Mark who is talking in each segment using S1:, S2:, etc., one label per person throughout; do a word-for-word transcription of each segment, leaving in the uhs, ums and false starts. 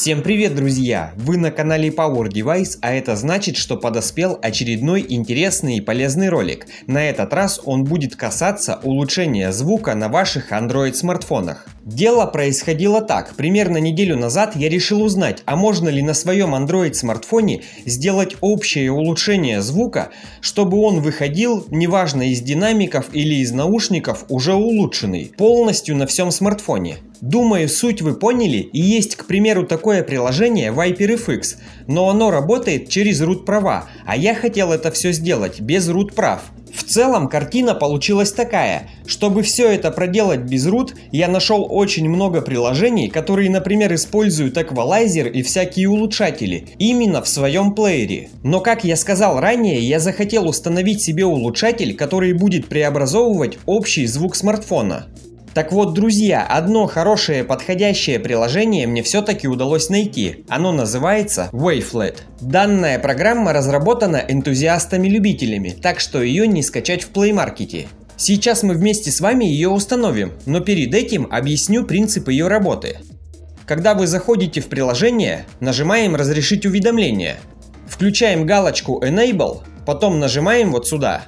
S1: Всем привет, друзья! Вы на канале Power Device, а это значит, что подоспел очередной интересный и полезный ролик. На этот раз он будет касаться улучшения звука на ваших Android смартфонах. Дело происходило так. Примерно неделю назад я решил узнать, а можно ли на своем Android смартфоне сделать общее улучшение звука, чтобы он выходил, неважно из динамиков или из наушников, уже улучшенный, полностью на всем смартфоне. Думаю, суть вы поняли, и есть, к примеру, такое приложение ViperFX, но оно работает через root права, а я хотел это все сделать без root прав. В целом картина получилась такая. Чтобы все это проделать без root, я нашел очень много приложений, которые, например, используют эквалайзер и всякие улучшатели, именно в своем плеере. Но, как я сказал ранее, я захотел установить себе улучшатель, который будет преобразовывать общий звук смартфона. Так вот, друзья, одно хорошее подходящее приложение мне все-таки удалось найти. Оно называется Wavelet. Данная программа разработана энтузиастами-любителями, так что ее не скачать в Play Market. Сейчас мы вместе с вами ее установим, но перед этим объясню принцип ее работы. Когда вы заходите в приложение, нажимаем «Разрешить уведомления», включаем галочку Enable, потом нажимаем вот сюда.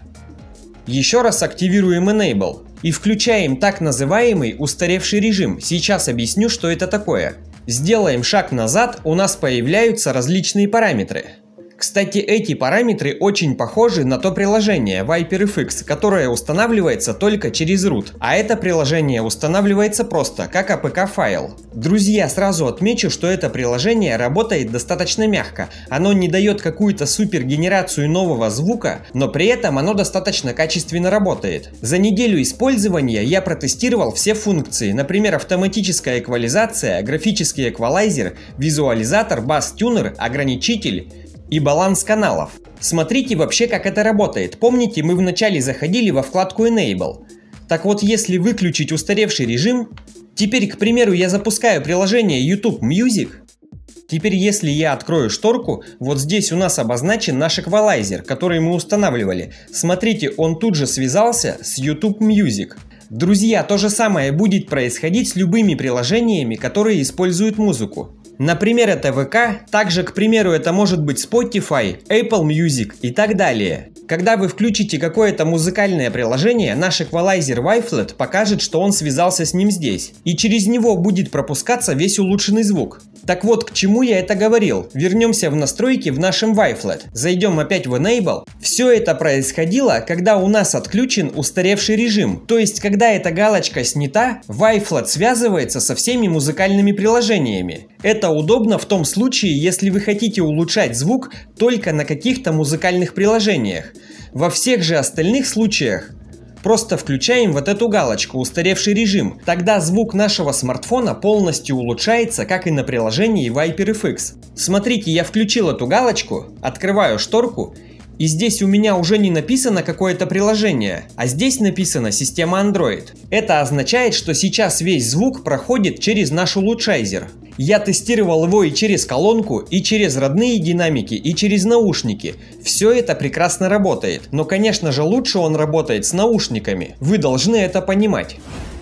S1: Еще раз активируем Enable. И включаем так называемый устаревший режим. Сейчас объясню, что это такое. Сделаем шаг назад, у нас появляются различные параметры. Кстати, эти параметры очень похожи на то приложение ViperFX, которое устанавливается только через root, а это приложение устанавливается просто, как эй пи кей-файл. Друзья, сразу отмечу, что это приложение работает достаточно мягко. Оно не дает какую-то супер генерацию нового звука, но при этом оно достаточно качественно работает. За неделю использования я протестировал все функции, например, автоматическая эквализация, графический эквалайзер, визуализатор, бас-тюнер, ограничитель и баланс каналов. Смотрите вообще, как это работает. Помните, мы вначале заходили во вкладку Enable. Так вот, если выключить устаревший режим, теперь, к примеру, я запускаю приложение YouTube Music. Теперь, если я открою шторку, вот здесь у нас обозначен наш эквалайзер, который мы устанавливали. Смотрите, он тут же связался с YouTube Music. Друзья, то же самое будет происходить с любыми приложениями, которые используют музыку. Например, это вэ ка, также, к примеру, это может быть Spotify, Apple Music и так далее. Когда вы включите какое-то музыкальное приложение, наш эквалайзер Wavelet покажет, что он связался с ним здесь, и через него будет пропускаться весь улучшенный звук. Так вот, к чему я это говорил. Вернемся в настройки в нашем Wavelet. Зайдем опять в Enable. Все это происходило, когда у нас отключен устаревший режим. То есть, когда эта галочка снята, Wavelet связывается со всеми музыкальными приложениями. Это удобно в том случае, если вы хотите улучшать звук только на каких-то музыкальных приложениях. Во всех же остальных случаях просто включаем вот эту галочку «Устаревший режим». Тогда звук нашего смартфона полностью улучшается, как и на приложении ViperFX. Смотрите, я включил эту галочку, открываю шторку, и здесь у меня уже не написано какое-то приложение, а здесь написано «Система Android». Это означает, что сейчас весь звук проходит через наш улучшайзер. Я тестировал его и через колонку, и через родные динамики, и через наушники. Все это прекрасно работает, но, конечно же, лучше он работает с наушниками. Вы должны это понимать.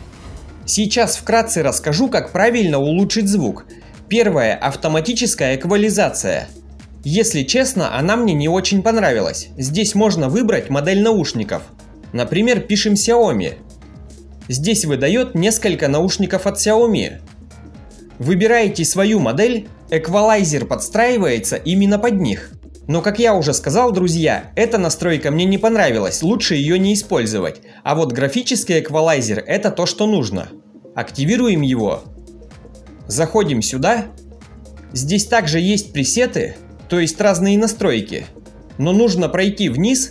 S1: Сейчас вкратце расскажу, как правильно улучшить звук. Первое – автоматическая эквализация. Если честно, она мне не очень понравилась. Здесь можно выбрать модель наушников. Например, пишем Xiaomi. Здесь выдает несколько наушников от Xiaomi. Выбираете свою модель, эквалайзер подстраивается именно под них. Но, как я уже сказал, друзья, эта настройка мне не понравилась, лучше ее не использовать. А вот графический эквалайзер – это то, что нужно. Активируем его. Заходим сюда. Здесь также есть пресеты, то есть разные настройки. Но нужно пройти вниз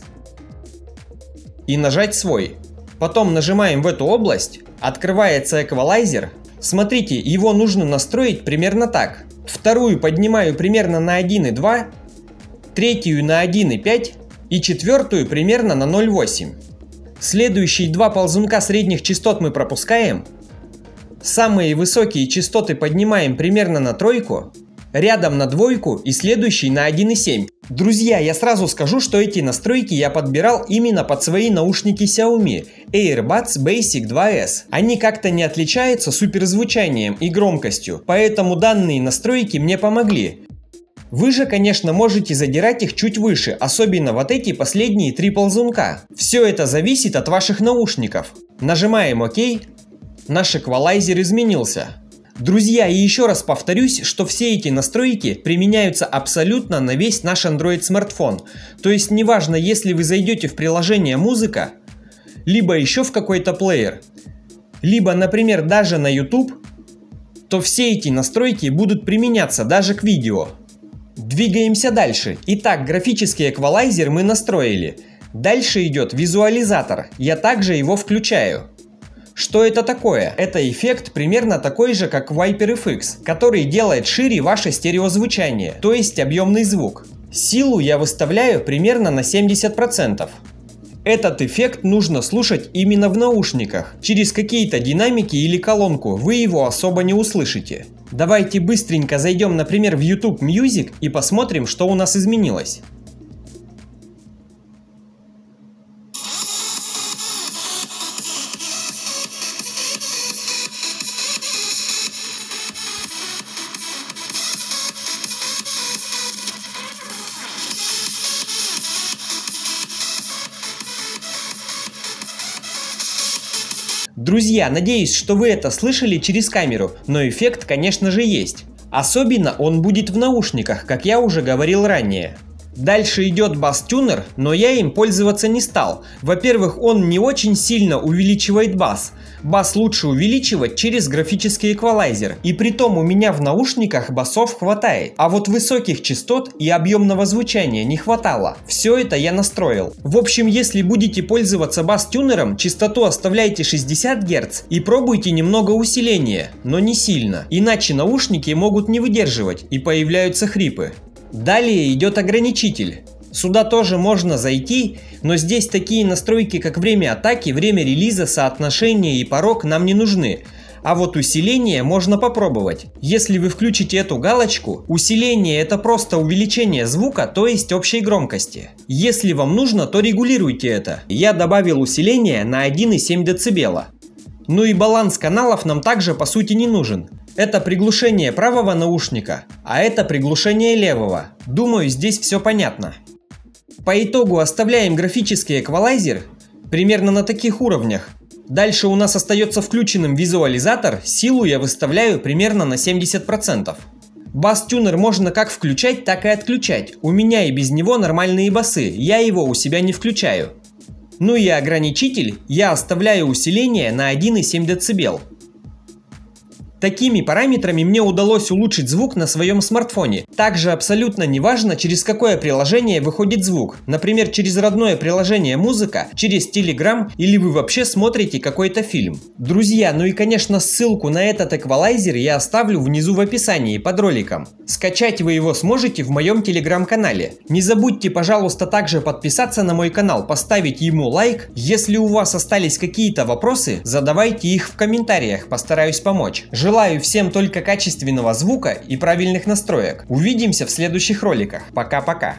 S1: и нажать свой. Потом нажимаем в эту область, открывается эквалайзер. Смотрите, его нужно настроить примерно так. Вторую поднимаю примерно на один и два, третью на один и пять и четвертую примерно на ноль и восемь. Следующие два ползунка средних частот мы пропускаем. Самые высокие частоты поднимаем примерно на тройку. рядом на двойку и следующий на один и семь. Друзья, я сразу скажу, что эти настройки я подбирал именно под свои наушники Xiaomi AirBuds Basic два эс. Они как-то не отличаются суперзвучанием и громкостью, поэтому данные настройки мне помогли. Вы же, конечно, можете задирать их чуть выше, особенно вот эти последние три ползунка. Все это зависит от ваших наушников. Нажимаем ОК, наш эквалайзер изменился. Друзья, и еще раз повторюсь, что все эти настройки применяются абсолютно на весь наш Android смартфон. То есть неважно, если вы зайдете в приложение «Музыка», либо еще в какой-то плеер, либо, например, даже на YouTube, то все эти настройки будут применяться даже к видео. Двигаемся дальше. Итак, графический эквалайзер мы настроили. Дальше идет визуализатор. Я также его включаю. Что это такое? Это эффект примерно такой же, как в HyperFX, который делает шире ваше стереозвучание, то есть объемный звук. Силу я выставляю примерно на семьдесят процентов. Этот эффект нужно слушать именно в наушниках. Через какие-то динамики или колонку вы его особо не услышите. Давайте быстренько зайдем, например, в YouTube Music и посмотрим, что у нас изменилось. Друзья, надеюсь, что вы это слышали через камеру, но эффект, конечно же, есть. Особенно он будет в наушниках, как я уже говорил ранее. Дальше идет бас-тюнер, но я им пользоваться не стал. Во-первых, он не очень сильно увеличивает бас. Бас лучше увеличивать через графический эквалайзер. И притом у меня в наушниках басов хватает. А вот высоких частот и объемного звучания не хватало. Все это я настроил. В общем, если будете пользоваться бас-тюнером, частоту оставляйте шестьдесят герц и пробуйте немного усиления, но не сильно. Иначе наушники могут не выдерживать и появляются хрипы. Далее идет ограничитель. Сюда тоже можно зайти, но здесь такие настройки, как время атаки, время релиза, соотношение и порог нам не нужны. А вот усиление можно попробовать. Если вы включите эту галочку, усиление — это просто увеличение звука, то есть общей громкости. Если вам нужно, то регулируйте это. Я добавил усиление на один и семь децибела. Ну и баланс каналов нам также по сути не нужен. Это приглушение правого наушника, а это приглушение левого. Думаю, здесь все понятно. По итогу оставляем графический эквалайзер примерно на таких уровнях. Дальше у нас остается включенным визуализатор, силу я выставляю примерно на семьдесят процентов. Бас-тюнер можно как включать, так и отключать. У меня и без него нормальные басы, я его у себя не включаю. Ну и ограничитель я оставляю усиление на один и семь децибел. Такими параметрами мне удалось улучшить звук на своем смартфоне. Также абсолютно неважно, через какое приложение выходит звук. Например, через родное приложение «Музыка», через Telegram или вы вообще смотрите какой-то фильм. Друзья, ну и конечно ссылку на этот эквалайзер я оставлю внизу в описании под роликом. Скачать вы его сможете в моем телеграм-канале. Не забудьте, пожалуйста, также подписаться на мой канал, поставить ему лайк. Если у вас остались какие-то вопросы, задавайте их в комментариях, постараюсь помочь. Желаю всем только качественного звука и правильных настроек. Увидимся в следующих роликах. Пока-пока.